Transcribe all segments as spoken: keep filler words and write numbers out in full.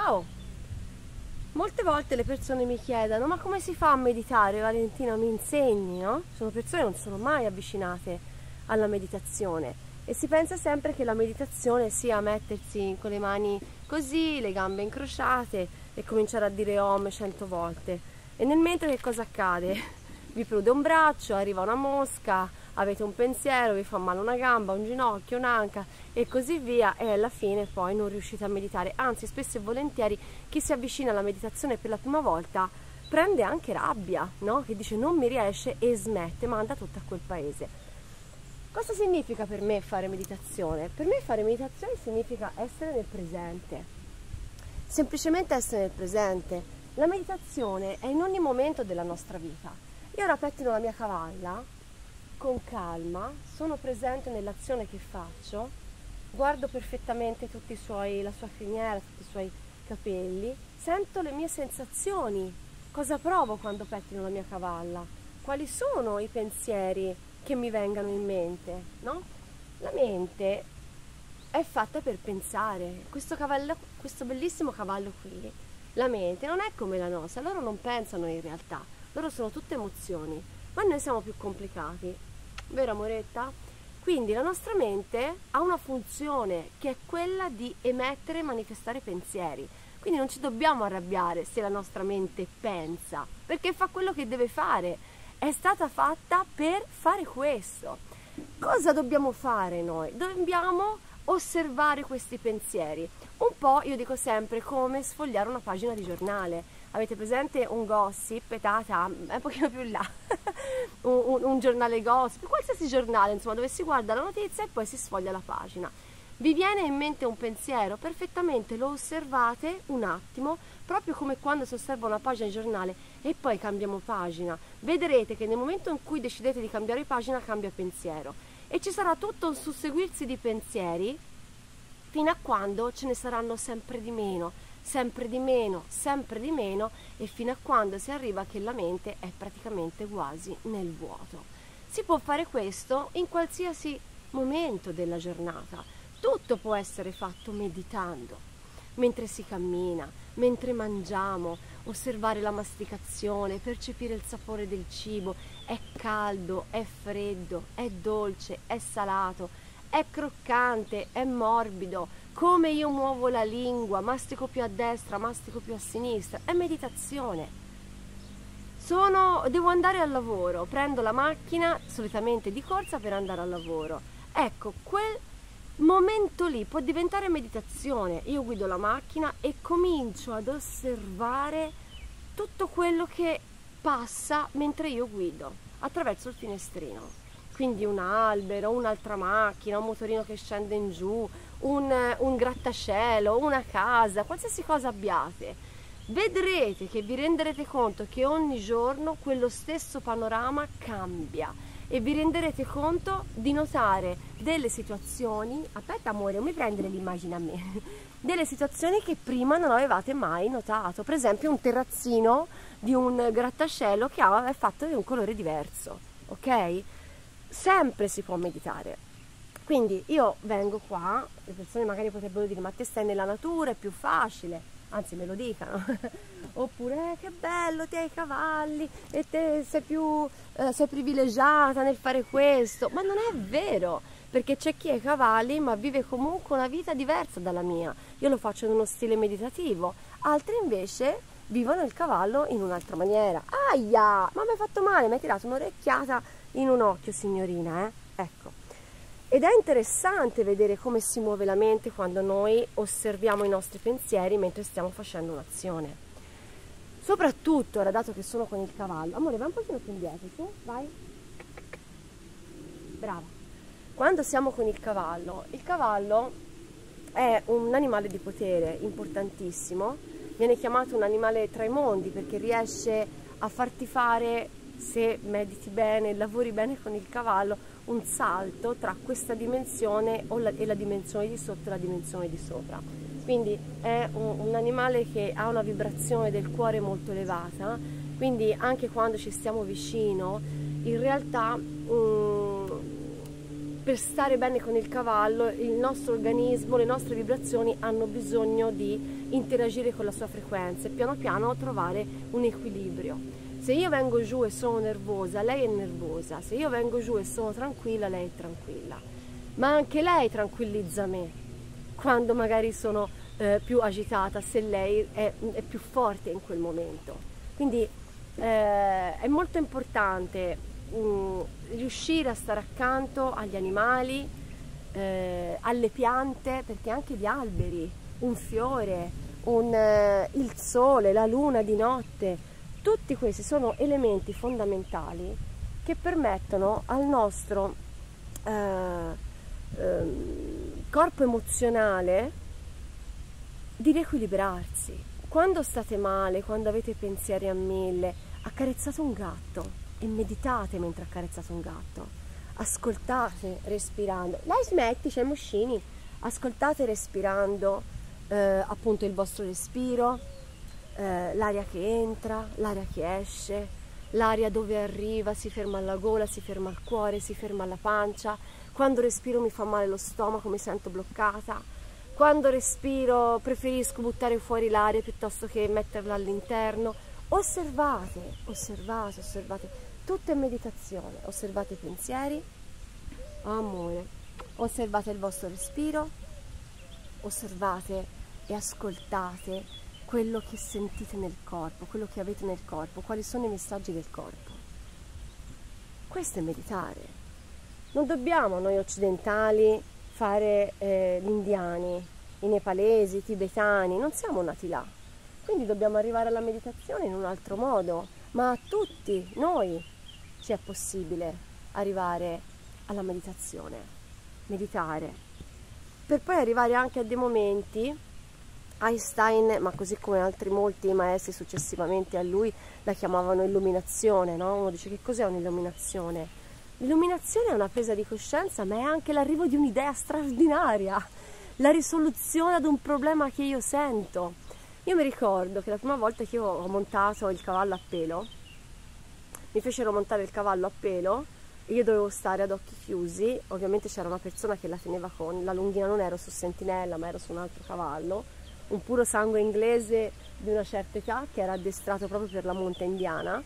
Ciao! Molte volte le persone mi chiedono: ma come si fa a meditare? Valentina, mi insegni, no? Sono persone che non sono mai avvicinate alla meditazione e si pensa sempre che la meditazione sia mettersi con le mani così, le gambe incrociate e cominciare a dire Om cento volte. E nel mentre che cosa accade? Vi prude un braccio, arriva una mosca, avete un pensiero, vi fa male una gamba, un ginocchio, un'anca e così via, e alla fine poi non riuscite a meditare. Anzi, spesso e volentieri chi si avvicina alla meditazione per la prima volta prende anche rabbia, no? Che dice non mi riesce e smette, manda tutto a quel paese. Cosa significa per me fare meditazione? Per me fare meditazione significa essere nel presente, semplicemente essere nel presente. La meditazione è in ogni momento della nostra vita. Io ora pettino la mia cavalla con calma, sono presente nell'azione che faccio, guardo perfettamente tutti i suoi, la sua criniera, tutti i suoi capelli, sento le mie sensazioni, cosa provo quando pettino la mia cavalla, quali sono i pensieri che mi vengano in mente, no? La mente è fatta per pensare. Questo cavallo, questo bellissimo cavallo qui, la mente non è come la nostra, loro non pensano in realtà, loro sono tutte emozioni, ma noi siamo più complicati, vero amoretta? Quindi la nostra mente ha una funzione che è quella di emettere e manifestare pensieri, quindi non ci dobbiamo arrabbiare se la nostra mente pensa, perché fa quello che deve fare, è stata fatta per fare questo. Cosa dobbiamo fare noi? Dobbiamo osservare questi pensieri, un po', io dico sempre, come sfogliare una pagina di giornale. Avete presente un gossip, tata, un pochino più là, un, un, un giornale gossip, qualsiasi giornale, insomma, dove si guarda la notizia e poi si sfoglia la pagina. Vi viene in mente un pensiero, perfettamente lo osservate un attimo, proprio come quando si osserva una pagina di giornale e poi cambiamo pagina. Vedrete che nel momento in cui decidete di cambiare pagina cambia pensiero e ci sarà tutto un susseguirsi di pensieri fino a quando ce ne saranno sempre di meno, sempre di meno, sempre di meno e fino a quando si arriva che la mente è praticamente quasi nel vuoto. Si può fare questo in qualsiasi momento della giornata. Tutto può essere fatto meditando, mentre si cammina, mentre mangiamo, osservare la masticazione, percepire il sapore del cibo, è caldo, è freddo, è dolce, è salato, è croccante, è morbido, come io muovo la lingua, mastico più a destra, mastico più a sinistra, è meditazione. Sono, devo andare al lavoro, prendo la macchina, solitamente di corsa, per andare al lavoro. Ecco, quel momento lì può diventare meditazione. Io guido la macchina e comincio ad osservare tutto quello che passa mentre io guido attraverso il finestrino. Quindi un albero, un'altra macchina, un motorino che scende in giù, un, un grattacielo, una casa, qualsiasi cosa abbiate. Vedrete che vi renderete conto che ogni giorno quello stesso panorama cambia e vi renderete conto di notare delle situazioni, aspetta amore, non mi prendere l'immagine a me, delle situazioni che prima non avevate mai notato, per esempio un terrazzino di un grattacielo che è fatto di un colore diverso, ok? Sempre si può meditare. Quindi io vengo qua, le persone magari potrebbero dire ma te stai nella natura, è più facile, anzi me lo dicano, oppure eh, che bello, te hai i cavalli e te sei più eh, sei privilegiata nel fare questo, ma non è vero, perché c'è chi ha i cavalli ma vive comunque una vita diversa dalla mia. Io lo faccio in uno stile meditativo, altri invece vivono il cavallo in un'altra maniera. Aia, ma mi hai fatto male, mi hai tirato un'orecchiata in un occhio, signorina, eh? Ecco. Ed è interessante vedere come si muove la mente quando noi osserviamo i nostri pensieri mentre stiamo facendo un'azione. Soprattutto, ora dato che sono con il cavallo, amore, vai un pochino più indietro, su, vai. Brava. Quando siamo con il cavallo, il cavallo è un animale di potere importantissimo, viene chiamato un animale tra i mondi perché riesce a farti fare, se mediti bene, lavori bene con il cavallo, un salto tra questa dimensione e la dimensione di sotto e la dimensione di sopra. Quindi è un, un animale che ha una vibrazione del cuore molto elevata, quindi anche quando ci stiamo vicino, in realtà um, per stare bene con il cavallo, il nostro organismo, le nostre vibrazioni hanno bisogno di interagire con la sua frequenza e piano piano trovare un equilibrio. Se io vengo giù e sono nervosa, lei è nervosa, se io vengo giù e sono tranquilla, lei è tranquilla, ma anche lei tranquillizza me quando magari sono eh, più agitata, se lei è, è più forte in quel momento. Quindi eh, è molto importante mh, riuscire a stare accanto agli animali, eh, alle piante, perché anche gli alberi, un fiore, un, eh, il sole, la luna di notte, tutti questi sono elementi fondamentali che permettono al nostro eh, eh, corpo emozionale di riequilibrarsi. Quando state male, quando avete pensieri a mille, accarezzate un gatto e meditate mentre accarezzate un gatto. Ascoltate respirando. Lei smetti, c'è i moscini. Ascoltate respirando eh, appunto il vostro respiro, eh, l'aria che entra, l'aria che esce, l'aria dove arriva, si ferma alla gola, si ferma al cuore, si ferma alla pancia. Quando respiro mi fa male lo stomaco, mi sento bloccata. Quando respiro preferisco buttare fuori l'aria piuttosto che metterla all'interno. Osservate, osservate, osservate. Tutto è meditazione. Osservate i pensieri, amore. Osservate il vostro respiro. Osservate e ascoltate quello che sentite nel corpo, quello che avete nel corpo, quali sono i messaggi del corpo. Questo è meditare. Non dobbiamo noi occidentali fare eh, gli indiani, i nepalesi, i tibetani, non siamo nati là. Quindi dobbiamo arrivare alla meditazione in un altro modo, ma a tutti noi ci è possibile arrivare alla meditazione, meditare, per poi arrivare anche a dei momenti. Einstein, ma così come altri molti maestri successivamente a lui, la chiamavano illuminazione, no? Uno dice: che cos'è un'illuminazione? L'illuminazione è una presa di coscienza, ma è anche l'arrivo di un'idea straordinaria, la risoluzione ad un problema che io sento. Io mi ricordo che la prima volta che io ho montato il cavallo a pelo, mi fecero montare il cavallo a pelo e io dovevo stare ad occhi chiusi. Ovviamente c'era una persona che la teneva con la lunghina, non ero su sentinella ma ero su un altro cavallo, un puro sangue inglese di una certa età che era addestrato proprio per la monta indiana.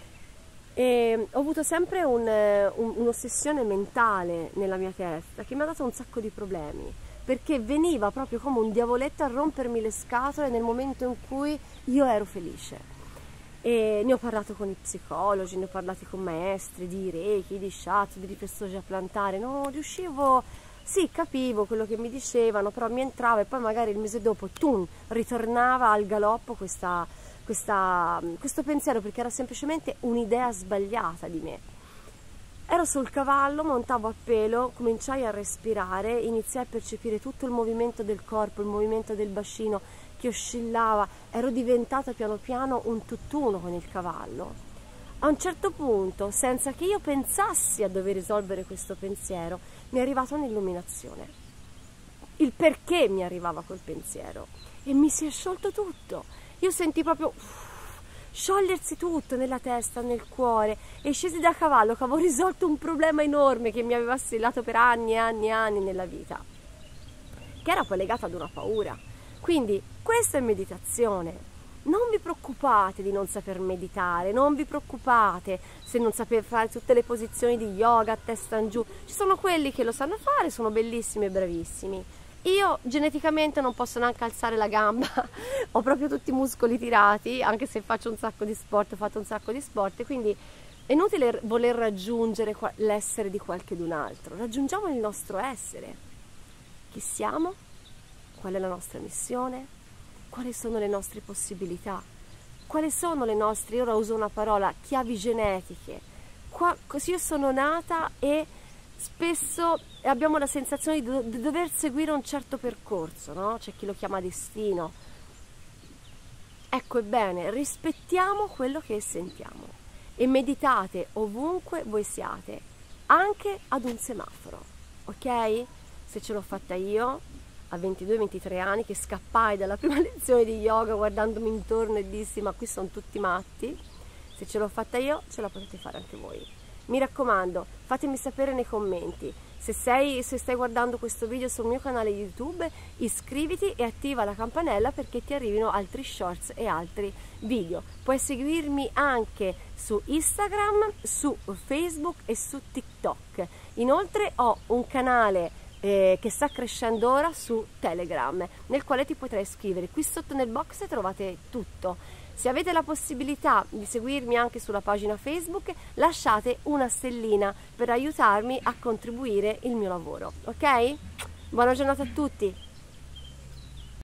E ho avuto sempre un, un, un'ossessione mentale nella mia testa che mi ha dato un sacco di problemi, perché veniva proprio come un diavoletto a rompermi le scatole nel momento in cui io ero felice. E ne ho parlato con i psicologi, ne ho parlato con maestri di Reiki, di Shiatsu, di riflessologia plantare. Non riuscivo, sì, capivo quello che mi dicevano, però mi entrava e poi magari il mese dopo, tum, ritornava al galoppo questa, questa, questo pensiero, perché era semplicemente un'idea sbagliata di me. Ero sul cavallo, montavo a pelo, cominciai a respirare, iniziai a percepire tutto il movimento del corpo, il movimento del bacino che oscillava, ero diventata piano piano un tutt'uno con il cavallo. A un certo punto, senza che io pensassi a dover risolvere questo pensiero, mi è arrivata un'illuminazione. Il perché mi arrivava quel pensiero e mi si è sciolto tutto. Io senti proprio sciogliersi tutto nella testa, nel cuore, e scesi da cavallo che avevo risolto un problema enorme che mi aveva assillato per anni e anni e anni nella vita, che era poi legato ad una paura. Quindi questa è meditazione. Non vi preoccupate di non saper meditare, non vi preoccupate se non sapete fare tutte le posizioni di yoga a testa in giù. Ci sono quelli che lo sanno fare, sono bellissimi e bravissimi. Io geneticamente non posso neanche alzare la gamba, ho proprio tutti i muscoli tirati, anche se faccio un sacco di sport, ho fatto un sacco di sport, e quindi è inutile voler raggiungere l'essere di qualcun altro. Raggiungiamo il nostro essere. Chi siamo? Qual è la nostra missione? Quali sono le nostre possibilità? Quali sono le nostre, ora uso una parola, chiavi genetiche? Qua, così io sono nata e spesso abbiamo la sensazione di, do, di dover seguire un certo percorso, no? C'è chi lo chiama destino. Ecco, ebbene, rispettiamo quello che sentiamo e meditate ovunque voi siate, anche ad un semaforo, ok? Se ce l'ho fatta io a ventidue ventitré anni, che scappai dalla prima lezione di yoga guardandomi intorno e dissi: ma qui sono tutti matti. Se ce l'ho fatta io, ce la potete fare anche voi. Mi raccomando, fatemi sapere nei commenti Se, sei, se stai guardando questo video sul mio canale YouTube, iscriviti e attiva la campanella perché ti arrivino altri shorts e altri video. Puoi seguirmi anche su Instagram, su Facebook e su TikTok. Inoltre ho un canale eh, che sta crescendo ora su Telegram, nel quale ti potrai iscrivere. Qui sotto nel box trovate tutto. Se avete la possibilità di seguirmi anche sulla pagina Facebook, lasciate una stellina per aiutarmi a contribuire il mio lavoro, ok? Buona giornata a tutti!